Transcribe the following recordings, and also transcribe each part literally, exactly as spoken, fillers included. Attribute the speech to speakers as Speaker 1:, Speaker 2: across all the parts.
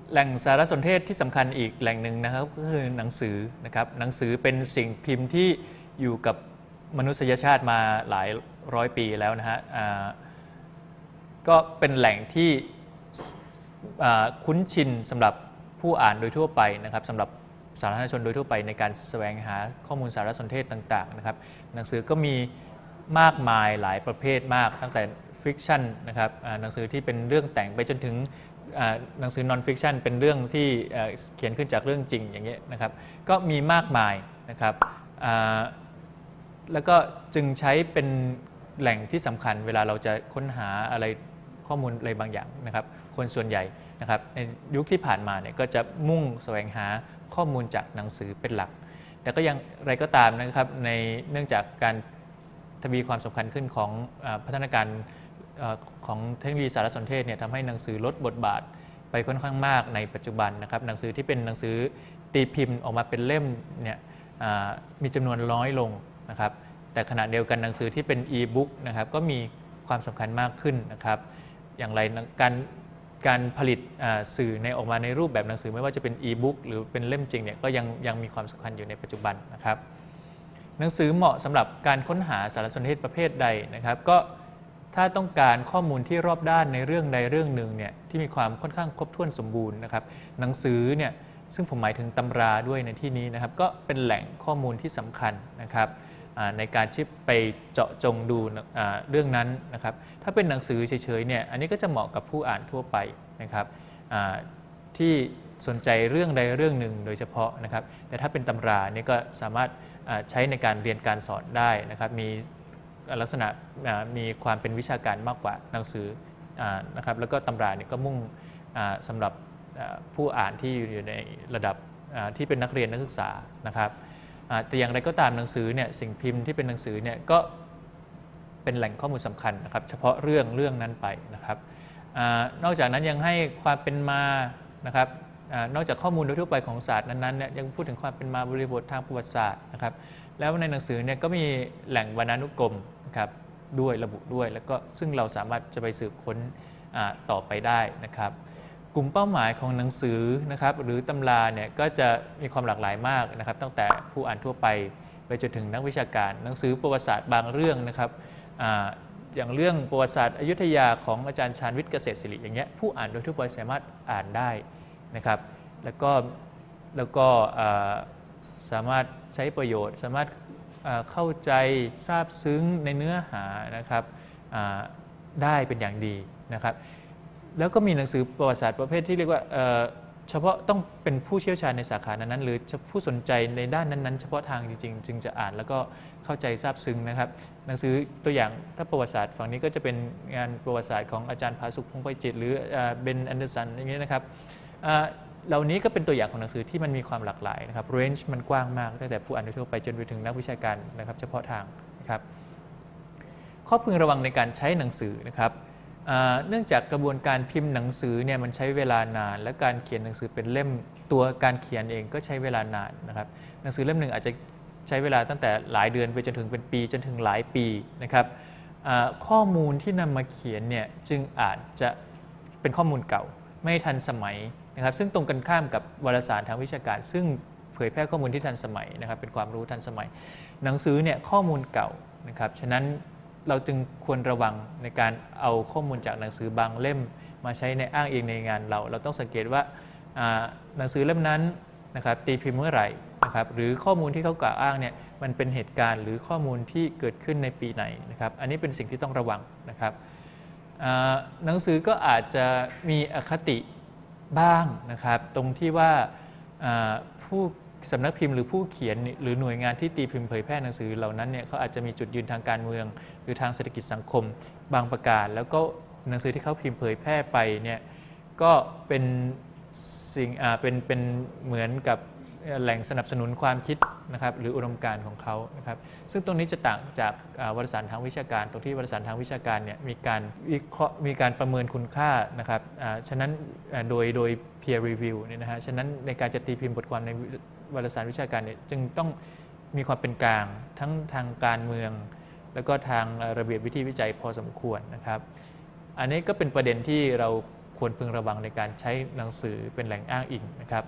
Speaker 1: แหล่งสารสนเทศที่สำคัญอีกแหล่งหนึ่งนะครับก็คือหนังสือนะครับหนังสือเป็นสิ่งพิมพ์ที่อยู่กับมนุษยชาติมาหลายร้อยปีแล้วนะฮะก็เป็นแหล่งที่คุ้นชินสำหรับผู้อ่านโดยทั่วไปนะครับสำหรับสาธารณชนโดยทั่วไปในการแสวงหาข้อมูลสารสนเทศต่างๆนะครับหนังสือก็มีมากมายหลายประเภทมากตั้งแต่ฟิกชันนะครับหนังสือที่เป็นเรื่องแต่งไปจนถึงหนังสือนอนฟิกชันเป็นเรื่องที่เขียนขึ้นจากเรื่องจริงอย่างเงี้ยนะครับก็มีมากมายนะครับแล้วก็จึงใช้เป็นแหล่งที่สำคัญเวลาเราจะค้นหาอะไรข้อมูลอะไรบางอย่างนะครับคนส่วนใหญ่นะครับในยุคที่ผ่านมาเนี่ยก็จะมุ่งแสวงหาข้อมูลจากหนังสือเป็นหลักแต่ก็ยังอะไรก็ตามนะครับในเนื่องจากการทวีความสำคัญขึ้นของพัฒนาการของเทคโนโลยีสารสนเทศเนี่ยทำให้หนังสือลดบทบาทไปค่อนข้างมากในปัจจุบันนะครับหนังสือที่เป็นหนังสือตีพิมพ์ออกมาเป็นเล่มเนี่ยมีจำนวนน้อยลงนะครับแต่ขณะเดียวกันหนังสือที่เป็นอีบุ๊กนะครับก็มีความสำคัญมากขึ้นนะครับอย่างไรการการผลิตสื่อในออกมาในรูปแบบหนังสือไม่ว่าจะเป็นอีบุ๊กหรือเป็นเล่มจริงเนี่ยก็ยังยังมีความสำคัญอยู่ในปัจจุบันนะครับหนังสือเหมาะสำหรับการค้นหาสารสนเทศประเภทใดนะครับก็ถ้าต้องการข้อมูลที่รอบด้านในเรื่องใดเรื่องหนึ่งเนี่ยที่มีความค่อนข้างครบถ้วนสมบูรณ์นะครับหนังสือเนี่ยซึ่งผมหมายถึงตำราด้วยในที่นี้นะครับก็เป็นแหล่งข้อมูลที่สำคัญนะครับในการที่ไปเจาะจงดูเรื่องนั้นนะครับถ้าเป็นหนังสือเฉยๆเนี่ยอันนี้ก็จะเหมาะกับผู้อ่านทั่วไปนะครับที่สนใจเรื่องใดเรื่องหนึ่งโดยเฉพาะนะครับแต่ถ้าเป็นตำราเนี่ยก็สามารถใช้ในการเรียนการสอนได้นะครับมีลักษณะมีความเป็นวิชาการมากกว่าหนังสือนะครับแล้วก็ตำราเนี่ยก็มุ่งสำหรับผู้อ่านที่อยู่ในระดับที่เป็นนักเรียนนักศึกษานะครับแต่อย่างไรก็ตามหนังสือเนี่ยสิ่งพิมพ์ที่เป็นหนังสือเนี่ยก็เป็นแหล่งข้อมูลสำคัญนะครับเฉพาะเรื่องเรื่องนั้นไปนะครับนอกจากนั้นยังให้ความเป็นมานะครับนอกจากข้อมูลโดยทั่วไปของศาสตร์นั้นๆเนี่ยยังพูดถึงความเป็นมาบริบททางประวัติศาสตร์นะครับแล้วในหนังสือเนี่ยก็มีแหล่งวรรณานุกรมนะครับด้วยระบุด้วยแล้วก็ซึ่งเราสามารถจะไปสืบค้นต่อไปได้นะครับกลุ่มเป้าหมายของหนังสือนะครับหรือตำราเนี่ยก็จะมีความหลากหลายมากนะครับตั้งแต่ผู้อ่านทั่วไปไปจนถึงนักวิชาการหนังสือประวัติศาสตร์บางเรื่องนะครับอย่างเรื่องประวัติศาสตร์อยุธยาของอาจารย์ชาญวิทย์เกษตรศิริอย่างเงี้ยผู้อ่านโดยทั่วไปสามารถอ่านได้นะครับแล้วก็แล้วก็สามารถใช้ประโยชน์สามารถเข้าใจทราบซึ้งในเนื้อหานะครับได้เป็นอย่างดีนะครับแล้วก็มีหนังสือประวัติศาสตร์ประเภทที่เรียกว่าเฉพาะต้องเป็นผู้เชี่ยวชาญในสาขานั้นๆหรือผู้สนใจในด้านนั้นๆเฉพาะทางจริงๆจึงจะอ่านแล้วก็เข้าใจทราบซึ้งนะครับหนังสือตัวอย่างถ้าประวัติศาสตร์ฝั่งนี้ก็จะเป็นงานประวัติศาสตร์ของอาจารย์ภาสุขพงษ์ไพจิตรหรือเบนแอนเดอร์สันอย่างนี้นะครับเหล่านี้ก็เป็นตัวอย่างของหนังสือที่มันมีความหลากหลายนะครับเรนจ์มันกว้างมากตั้งแต่ผู้อ่านทั่วไปจนไปถึงนักวิชาการนะครับเฉพาะทางนะครับข้อพึงระวังในการใช้หนังสือนะครับเนื่องจากกระบวนการพิมพ์หนังสือเนี่ยมันใช้เวลานานและการเขียนหนังสือเป็นเล่มตัวการเขียนเองก็ใช้เวลานานนะครับหนังสือเล่มหนึ่งอาจจะใช้เวลาตั้งแต่หลายเดือนไปจนถึงเป็นปีจนถึงหลายปีนะครับข้อมูลที่นำมาเขียนเนี่ยจึงอาจจะเป็นข้อมูลเก่าไม่ทันสมัยนะครับซึ่งตรงกันข้ามกับวารสารทางวิชาการซึ่งเผยแพร่ข้อมูลที่ทันสมัยนะครับเป็นความรู้ทันสมัยหนังสือเนี่ยข้อมูลเก่านะครับฉะนั้นเราจึงควรระวังในการเอาข้อมูลจากหนังสือบางเล่มมาใช้ในอ้างอิงในงานเราเราต้องสังเกตว่าหนังสือเล่มนั้นนะครับตีพิมพ์เมื่อไหร่นะครับหรือข้อมูลที่เขากล่าวอ้างเนี่ยมันเป็นเหตุการณ์หรือข้อมูลที่เกิดขึ้นในปีไหนนะครับอันนี้เป็นสิ่งที่ต้องระวังนะครับหนังสือก็อาจจะมีอคติบ้างนะครับตรงที่ว่าผู้สำนักพิมพ์หรือผู้เขียนหรือหน่วยงานที่ตีพิมพ์เผยแพร่หนังสือเหล่านั้นเนี่ยเขาอาจจะมีจุดยืนทางการเมืองหรือทางเศรษฐกิจสังคมบางประการแล้วก็หนังสือที่เขาพิมพ์เผยแพร่ไปเนี่ยก็เป็นสิ่งเป็นเป็นเหมือนกับแหล่งสนับสนุนความคิดนะครับหรืออุดมการณ์ของเขานะครับซึ่งตรงนี้จะต่างจากวารสารทางวิชาการตรงที่วารสารทางวิชาการเนี่ยมีการวิเคราะห์มีการประเมินคุณค่านะครับฉะนั้นโดยโดย peer review เนี่ยนะฮะฉะนั้นในการจะตีพิมพ์บทความในวารสารวิชาการเนี่ยจึงต้องมีความเป็นกลางทั้งทางการเมืองแล้วก็ทางระเบียบวิธีวิจัยพอสมควรนะครับอันนี้ก็เป็นประเด็นที่เราควรพึงระวังในการใช้หนังสือเป็นแหล่งอ้างอิงนะครับ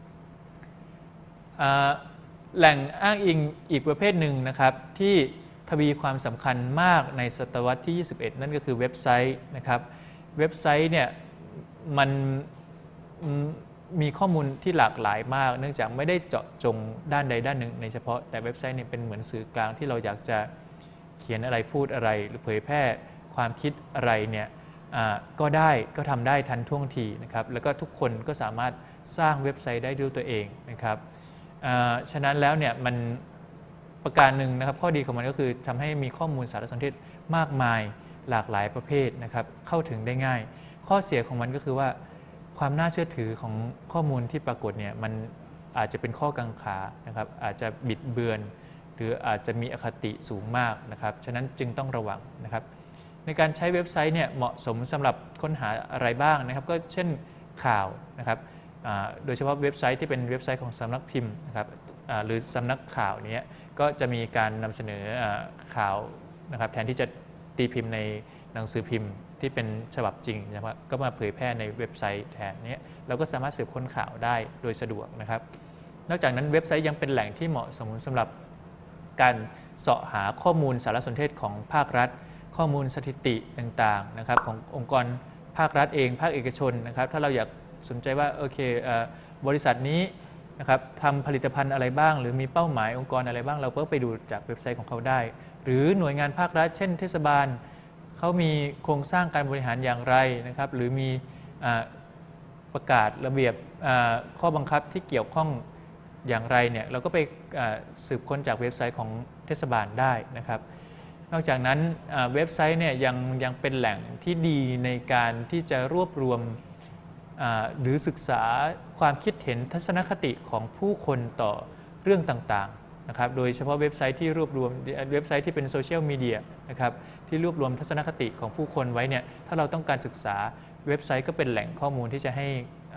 Speaker 1: แหล่งอ้างอิงอีกประเภทหนึ่งนะครับที่ทวีความสำคัญมากในศตวรรษที่ยี่สิบเอ็ดนั่นก็คือเว็บไซต์นะครับเว็บไซต์เนี่ยมันมีข้อมูลที่หลากหลายมากเนื่องจากไม่ได้เจาะจงด้านใดด้านหนึ่งในเฉพาะแต่เว็บไซต์เนี่ยเป็นเหมือนสื่อกลางที่เราอยากจะเขียนอะไรพูดอะไรหรือเผยแพร่ความคิดอะไรเนี่ยก็ได้ก็ทำได้ทันท่วงทีนะครับแล้วก็ทุกคนก็สามารถสร้างเว็บไซต์ได้ด้วยตัวเองนะครับฉะนั้นแล้วเนี่ยมันประการหนึ่งนะครับข้อดีของมันก็คือทำให้มีข้อมูลสารสนเทศมากมายหลากหลายประเภทนะครับเข้าถึงได้ง่ายข้อเสียของมันก็คือว่าความน่าเชื่อถือของข้อมูลที่ปรากฏเนี่ยมันอาจจะเป็นข้อกังขานะครับอาจจะบิดเบือนหรืออาจจะมีอคติสูงมากนะครับฉะนั้นจึงต้องระวังนะครับในการใช้เว็บไซต์เนี่ยเหมาะสมสำหรับค้นหาอะไรบ้างนะครับก็เช่นข่าวนะครับโดยเฉพาะเว็บไซต์ที่เป็นเว็บไซต์ของสำนักพิมพ์นะครับหรือสำนักข่าวนี้ก็จะมีการนำเสนอข่าวนะครับแทนที่จะตีพิมพ์ในหนังสือพิมพ์ที่เป็นฉบับจริงนะครับก็มาเผยแพร่ในเว็บไซต์แทนนี้เราก็สามารถสืบค้นข่าวได้โดยสะดวกนะครับนอกจากนั้นเว็บไซต์ยังเป็นแหล่งที่เหมาะสมสำหรับการเสาะหาข้อมูลสารสนเทศของภาครัฐข้อมูลสถิติต่างๆนะครับขององค์กรภาครัฐเองภาคเอกชนนะครับถ้าเราอยากสนใจว่าโอเคบริษัทนี้นะครับทำผลิตภัณฑ์อะไรบ้างหรือมีเป้าหมายองค์กรอะไรบ้างเราก็ไปดูจากเว็บไซต์ของเขาได้หรือหน่วยงานภาครัฐเช่นเทศบาลเขามีโครงสร้างการบริหารอย่างไรนะครับหรือมีประกาศระเบียบข้อบังคับที่เกี่ยวข้องอย่างไรเนี่ยเราก็ไปสืบค้นจากเว็บไซต์ของเทศบาลได้นะครับนอกจากนั้นเว็บไซต์เนี่ยยังยังเป็นแหล่งที่ดีในการที่จะรวบรวมหรือศึกษาความคิดเห็นทัศนคติของผู้คนต่อเรื่องต่างๆนะครับโดยเฉพาะเว็บไซต์ที่รวบรวมเว็บไซต์ที่เป็นโซเชียลมีเดียนะครับที่รวบรวมทัศนคติของผู้คนไว้เนี่ยถ้าเราต้องการศึกษาเว็บไซต์ก็เป็นแหล่งข้อมูลที่จะให้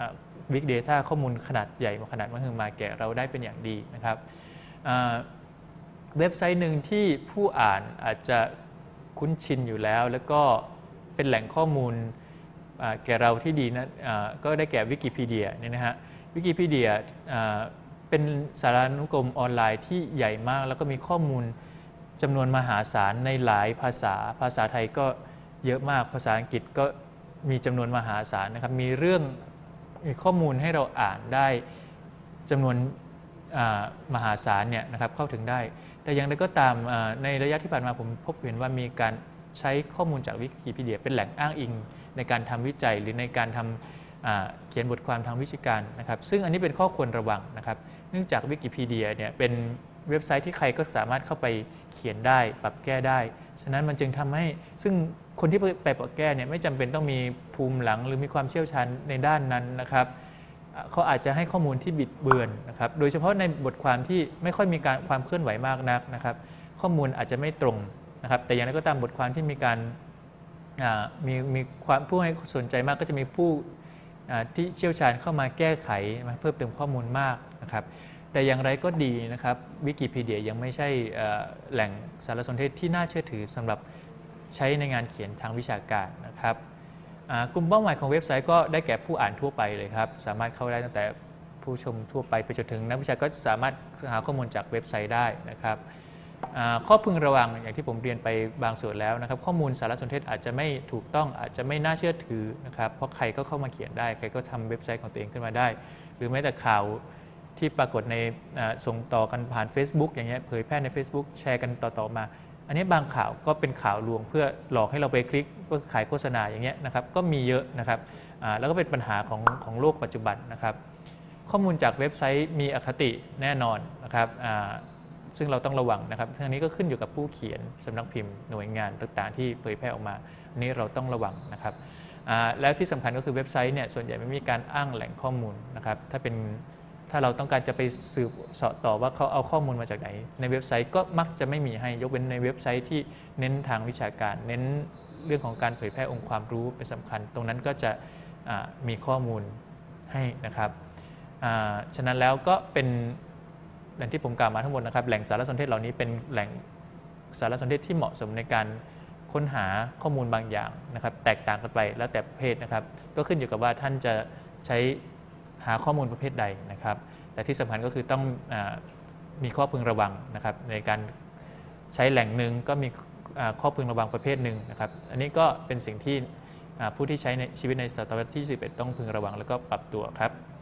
Speaker 1: Big Data ข้อมูลขนาดใหญ่ขนาดมหึมาแก่เราได้เป็นอย่างดีนะครับเว็บไซต์หนึ่งที่ผู้อ่านอาจจะคุ้นชินอยู่แล้วแล้วก็เป็นแหล่งข้อมูลแก่เราที่ดีนะก็ได้แก่วิกิพีเดียเนี่ยนะฮะวิกิพีเดียเป็นสารานุกรมออนไลน์ที่ใหญ่มากแล้วก็มีข้อมูลจำนวนมหาศาลในหลายภาษาภาษาไทยก็เยอะมากภาษาอังกฤษก็มีจำนวนมหาศาลนะครับมีเรื่องมีข้อมูลให้เราอ่านได้จำนวนมหาศาลเนี่ยนะครับเข้าถึงได้แต่อย่างไรก็ตามในระยะที่ผ่านมาผมพบเห็นว่ามีการใช้ข้อมูลจากวิกิพีเดียเป็นแหล่งอ้างอิงในการทำวิจัยหรือในการทำเขียนบทความทางวิชาการนะครับซึ่งอันนี้เป็นข้อควรระวังนะครับเนื่องจากวิกิพีเดียเนี่ยเป็นเว็บไซต์ที่ใครก็สามารถเข้าไปเขียนได้ปรับแก้ได้ฉะนั้นมันจึงทำให้ซึ่งคนที่ไปปรับแก้เนี่ยไม่จำเป็นต้องมีภูมิหลังหรือมีความเชี่ยวชาญในด้านนั้นนะครับเขาอาจจะให้ข้อมูลที่บิดเบือนนะครับโดยเฉพาะในบทความที่ไม่ค่อยมีการความเคลื่อนไหวมากนักนะครับข้อมูลอาจจะไม่ตรงนะครับแต่อย่างไรก็ตามบทความที่มีการมีมีความผู้ให้สนใจมากก็จะมีผู้ที่เชี่ยวชาญเข้ามาแก้ไขมาเพิ่มเติมข้อมูลมากนะครับแต่อย่างไรก็ดีนะครับวิกิพีเดียยังไม่ใช่แหล่งสารสนเทศที่น่าเชื่อถือสำหรับใช้ในงานเขียนทางวิชาการนะครับกลุ่มเป้าหมายของเว็บไซต์ก็ได้แก่ผู้อ่านทั่วไปเลยครับสามารถเข้าได้ตั้งแต่ผู้ชมทั่วไปไปจนถึงนักวิชาการก็สามารถหาข้อมูลจากเว็บไซต์ได้นะครับข้อพึงระวังอย่างที่ผมเรียนไปบางส่วนแล้วนะครับข้อมูลสารสนเทศอาจจะไม่ถูกต้องอาจจะไม่น่าเชื่อถือนะครับเพราะใครก็เข้ามาเขียนได้ใครก็ทำเว็บไซต์ของตัวเองขึ้นมาได้หรือแม้แต่ข่าวที่ปรากฏในส่งต่อกันผ่าน Facebook อย่างเงี้ยเผยแพร่ใน Facebook แชร์กันต่อๆมาอันนี้บางข่าวก็เป็นข่าวลวงเพื่อหลอกให้เราไปคลิกเพื่อขายโฆษณาอย่างเงี้ยนะครับก็มีเยอะนะครับแล้วก็เป็นปัญหาของของโลกปัจจุบันนะครับข้อมูลจากเว็บไซต์มีอคติแน่นอนนะครับซึ่งเราต้องระวังนะครับทั้งนี้ก็ขึ้นอยู่กับผู้เขียนสำนักพิมพ์หน่วยงานต่างๆที่เผยแพร่ออกมาอันนี้เราต้องระวังนะครับแล้วที่สำคัญก็คือเว็บไซต์เนี่ยส่วนใหญ่ไม่มีการอ้างแหล่งข้อมูลนะครับถ้าเป็นถ้าเราต้องการจะไปสืบเสาะต่อว่าเขาเอาข้อมูลมาจากไหนในเว็บไซต์ก็มักจะไม่มีให้ยกเว้นในเว็บไซต์ที่เน้นทางวิชาการเน้นเรื่องของการเผยแพร่องค์ความรู้เป็นสำคัญตรงนั้นก็จะมีข้อมูลให้นะครับฉะนั้นแล้วก็เป็นอย่างที่ผมกล่าวมาทั้งหมดนะครับแหล่งสารสนเทศเหล่านี้เป็นแหล่งสารสนเทศที่เหมาะสมในการค้นหาข้อมูลบางอย่างนะครับแตกต่างกันไปแล้วแต่ประเภทนะครับก็ขึ้นอยู่กับว่าท่านจะใช้หาข้อมูลประเภทใดนะครับแต่ที่สำคัญก็คือต้องอามีข้อพึงระวังนะครับในการใช้แหล่งหนึ่งก็มีข้อพึงระวังประเภทหนึ่งนะครับอันนี้ก็เป็นสิ่งที่ผู้ที่ใช้ในชีวิตในศตวรรษที่ยี่สิบเอ็ดต้องพึงระวังแล้วก็ปรับตัวครับ